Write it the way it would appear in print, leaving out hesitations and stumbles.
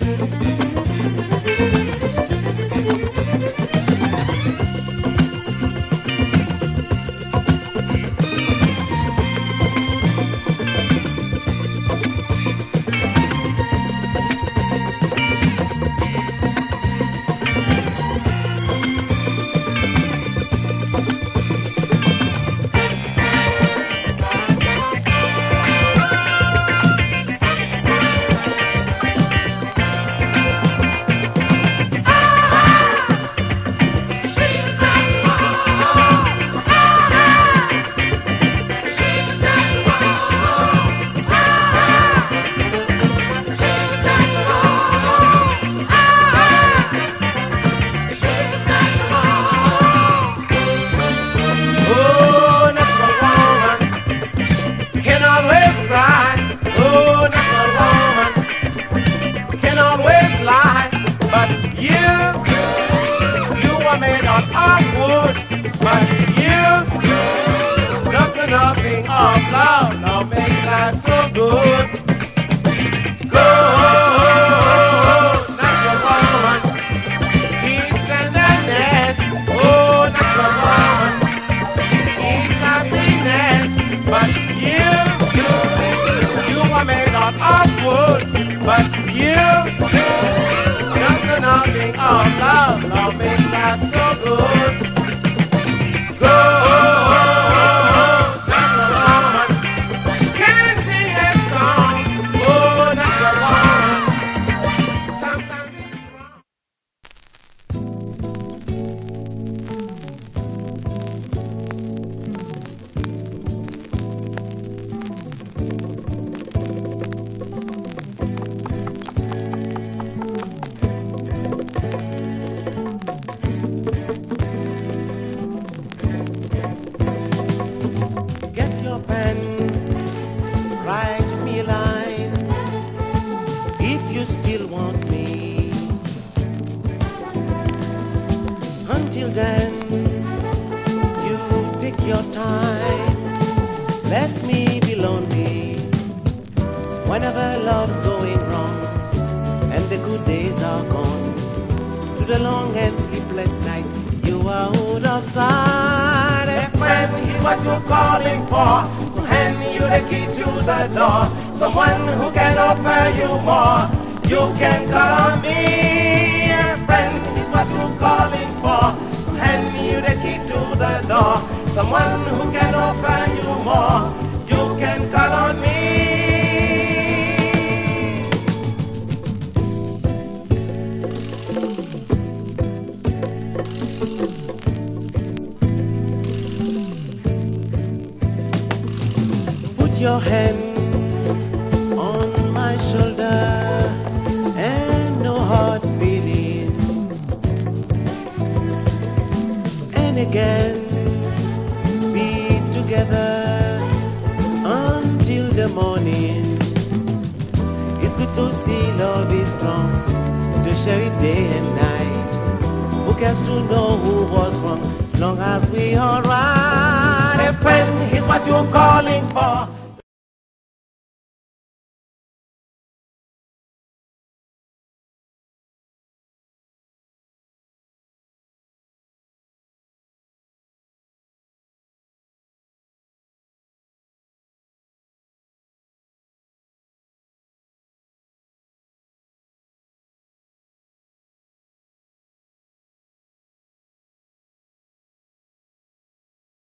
Nothing of love, love makes life so good. Go, natural woman, peace and happiness. Oh, natural woman, peace happiness. But you are made out of wood. But nothing of love, love makes life so good. Until then, you take your time. Let me be lonely whenever love's going wrong and the good days are gone. To the long and sleepless night, you are out of sight. A friend is what you're calling for, to hand you the key to the door. Someone who can offer you more. You can call on me. A friend is what you're calling for, to hand you the key to the door. Someone who can offer you more. You can call on me. Put your hand on my shoulder and no hard feeling. And again, be together until the morning. It's good to see love is strong, to share it day and night. Who cares to know who was wrong, as long as we are right? A friend is what you're calling for.